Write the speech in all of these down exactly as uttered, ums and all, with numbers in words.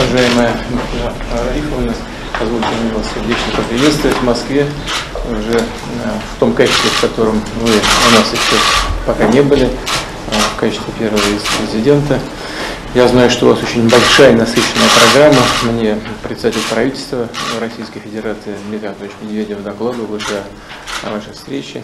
Уважаемая Михаила Арифовна, позвольте мне вас сердечно поприветствовать в Москве, уже в том качестве, в котором вы у нас еще пока не были, в качестве первого вице-президента. Я знаю, что у вас очень большая насыщенная программа. Мне председатель правительства Российской Федерации Дмитрий Анатольевич Медведев докладывал уже о вашей встрече.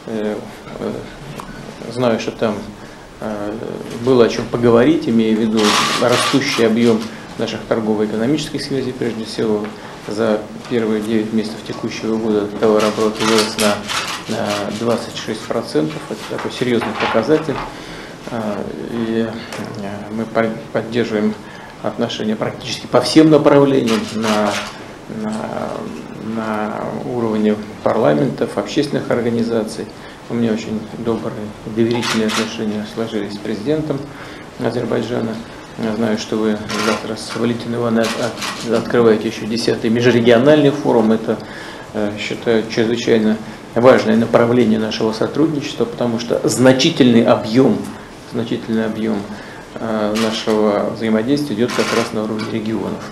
Знаю, что там было о чем поговорить, имея в виду растущий объем наших торгово-экономических связей. Прежде всего, за первые девять месяцев текущего года товарооборот вырос на, на двадцать шесть процентов. Это такой серьезный показатель. И мы поддерживаем отношения практически по всем направлениям на, на, на уровне парламентов, общественных организаций. У меня очень добрые, доверительные отношения сложились с президентом Азербайджана. Я знаю, что вы завтра с Валентиной Ивановной открываете еще десятый межрегиональный форум. Это, считаю, чрезвычайно важное направление нашего сотрудничества, потому что значительный объем, значительный объем нашего взаимодействия идет как раз на уровне регионов.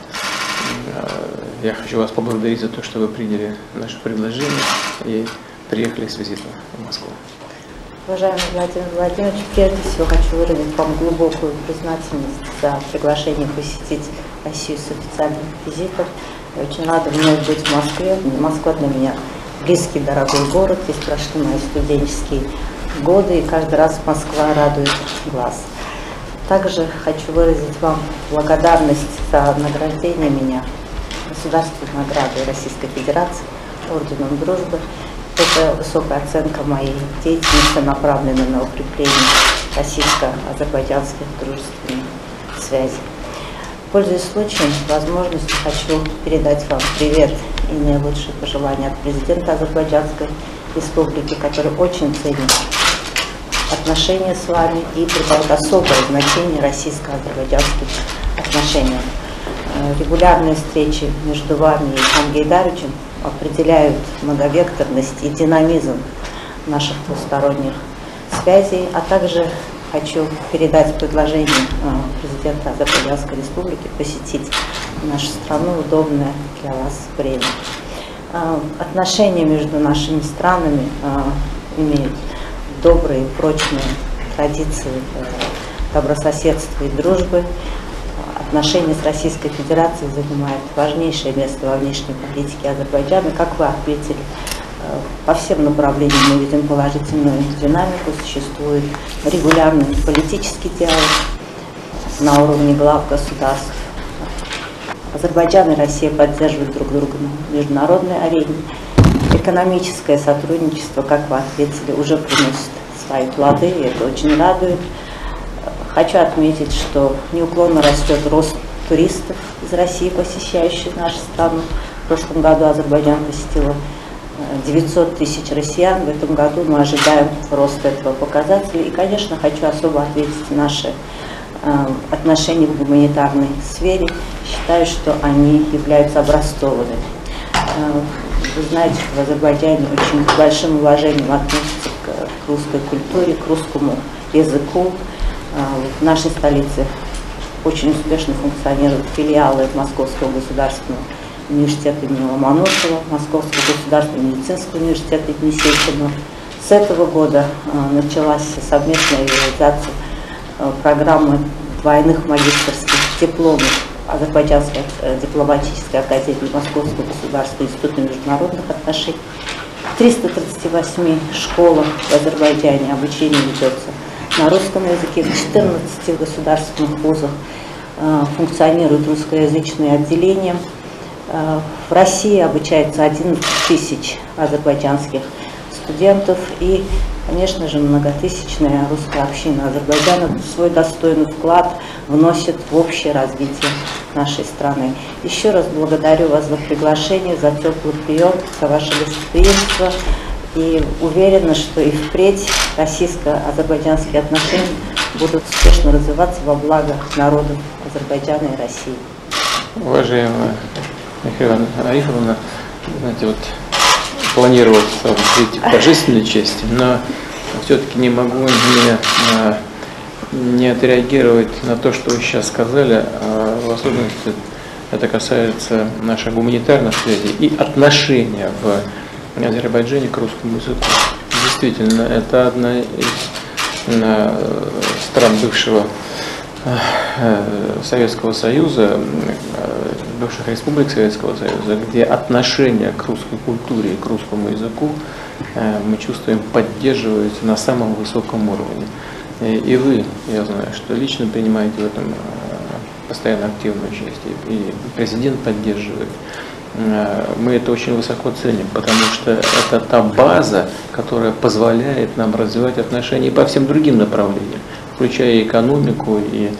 Я хочу вас поблагодарить за то, что вы приняли наше предложение и приехали с визитом в Москву. Уважаемый Владимир Владимирович, прежде всего хочу выразить вам глубокую признательность за приглашение посетить Россию с официальным визитом. Я очень рада вновь быть в Москве. Москва для меня близкий, дорогой город. Здесь прошли мои студенческие годы, и каждый раз Москва радует глаз. Также хочу выразить вам благодарность за награждение меня государственной наградой Российской Федерации орденом Дружбы. Это высокая оценка моей деятельности, направленной на укрепление российско-азербайджанских дружественных связей. Пользуясь случаем, возможностью, хочу передать вам привет и наилучшие пожелания от президента Азербайджанской Республики, который очень ценит отношения с вами и придает особое значение российско-азербайджанским отношениям. Регулярные встречи между вами и Ильхам Гейдаровичем определяют многовекторность и динамизм наших двусторонних связей, а также хочу передать предложение президента Азербайджанской Республики посетить нашу страну в удобное для вас время. Отношения между нашими странами имеют добрые, прочные традиции добрососедства и дружбы. Отношения с Российской Федерацией занимают важнейшее место во внешней политике Азербайджана. Как вы отметили, по всем направлениям мы видим положительную динамику, существует регулярный политический диалог на уровне глав государств. Азербайджан и Россия поддерживают друг друга на международной арене. Экономическое сотрудничество, как вы ответили, уже приносит свои плоды, и это очень радует. Хочу отметить, что неуклонно растет рост туристов из России, посещающих нашу страну. В прошлом году Азербайджан посетило девятьсот тысяч россиян. В этом году мы ожидаем роста этого показателя. И, конечно, хочу особо ответить наши отношения в гуманитарной сфере. Считаю, что они являются образцовыми. Вы знаете, что в Азербайджане очень с большим уважением относятся к русской культуре, к русскому языку. В нашей столице очень успешно функционируют филиалы Московского государственного университета имени Ломоносова, Московского государственного медицинского университета имени Сеченова. С этого года началась совместная реализация программы двойных магистерских дипломов Азербайджанской дипломатической академии Московского государственного института международных отношений. В триста тридцати восьми школах в Азербайджане обучение ведется на русском языке, в четырнадцати государственных вузах функционируют русскоязычные отделения. В России обучается одиннадцать тысяч азербайджанских студентов, и, конечно же, многотысячная русская община Азербайджана свой достойный вклад вносит в общее развитие нашей страны. Еще раз благодарю вас за приглашение, за теплый прием, за ваше гостеприимство. И уверена, что и впредь российско-азербайджанские отношения будут успешно развиваться во благо народов Азербайджана и России. Уважаемая Михаила Арифовна, знаете, вот планировал перейти к торжественной части, но все-таки не могу не, не отреагировать на то, что вы сейчас сказали, а в особенности это касается наших гуманитарных связей и отношения в Азербайджане к русскому языку. Действительно, это одна из стран бывшего Советского Союза, бывших республик Советского Союза, где отношение к русской культуре и к русскому языку мы чувствуем поддерживаются на самом высоком уровне. И вы, я знаю, что лично принимаете в этом постоянно активное участие, и президент поддерживает. Мы это очень высоко ценим, потому что это та база, которая позволяет нам развивать отношения по всем другим направлениям, включая и экономику, и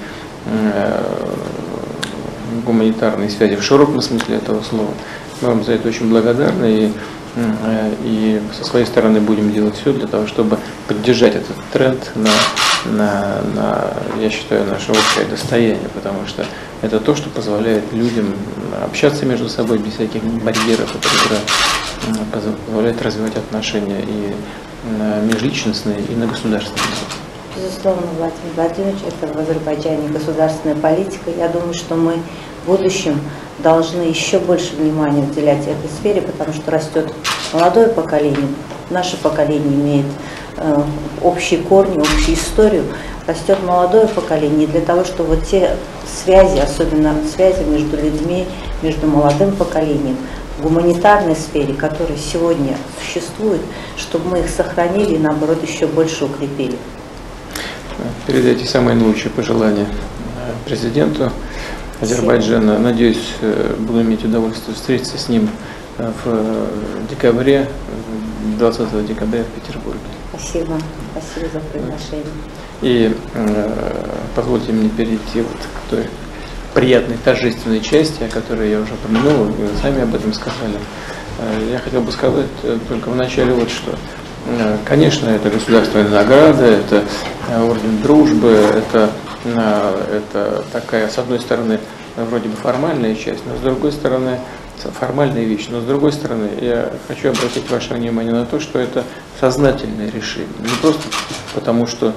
гуманитарные связи в широком смысле этого слова. Мы вам за это очень благодарны, и, и со своей стороны будем делать все для того, чтобы поддержать этот тренд на, на, на, я считаю, наше общее достояние, потому что это то, что позволяет людям общаться между собой без всяких барьеров, это позволяет развивать отношения и межличностные, и на государственные. Безусловно, Владимир Владимирович, это в Азербайджане государственная политика. Я думаю, что мы в будущем должны еще больше внимания уделять этой сфере, потому что растет молодое поколение, наше поколение имеет э, общие корни, общую историю, растет молодое поколение, и для того, чтобы вот те связи, особенно связи между людьми, между молодым поколением, в гуманитарной сфере, которые сегодня существуют, чтобы мы их сохранили и, наоборот, еще больше укрепили. Передайте самые наилучшие пожелания президенту Азербайджана. Надеюсь, буду иметь удовольствие встретиться с ним в декабре, двадцатого декабря в Петербурге. Спасибо. Спасибо за приглашение. И э, позвольте мне перейти вот к той приятной торжественной части, о которой я уже упомянул, вы сами об этом сказали. Я хотел бы сказать только в начале вот что. Конечно, это государственная награда, это орден дружбы, это, это такая, с одной стороны, вроде бы формальная часть, но с другой стороны, формальная вещь, но с другой стороны, я хочу обратить ваше внимание на то, что это сознательное решение. Не просто потому, что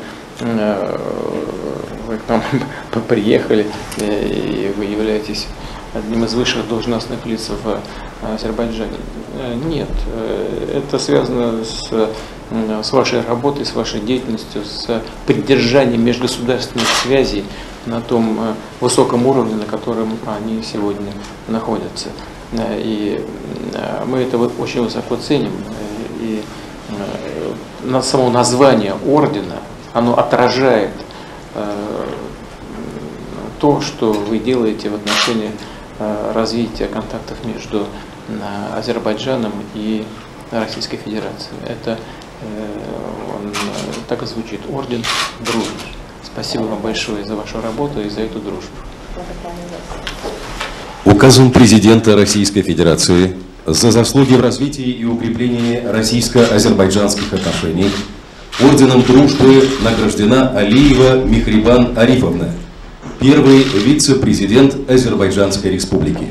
вы к нам приехали и вы являетесь одним из высших должностных лиц в Азербайджане. Нет, это связано с, с вашей работой, с вашей деятельностью, с поддержанием межгосударственных связей на том высоком уровне, на котором они сегодня находятся. И мы это вот очень высоко ценим. И на само название ордена, оно отражает то, что вы делаете в отношении развития контактов между Азербайджаном и Российской Федерацией. Это он так и звучит: орден дружбы. Спасибо вам большое за вашу работу и за эту дружбу. Указом президента Российской Федерации за заслуги в развитии и укреплении российско-азербайджанских отношений орденом дружбы награждена Алиева Михрибан Арифовна, первый вице-президент Азербайджанской Республики.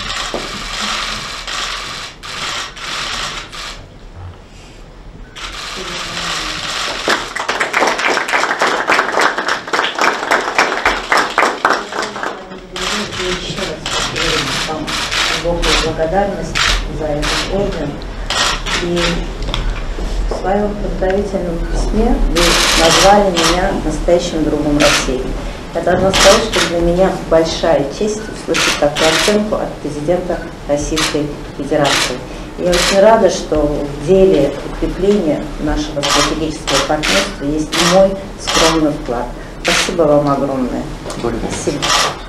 Глубокую благодарность за этот орден. И в своем подготовительном письме вы назвали меня настоящим другом России. Я должна сказать, что для меня большая честь услышать такую оценку от президента Российской Федерации. Я очень рада, что в деле укрепления нашего стратегического партнерства есть и мой скромный вклад. Спасибо вам огромное. Спасибо.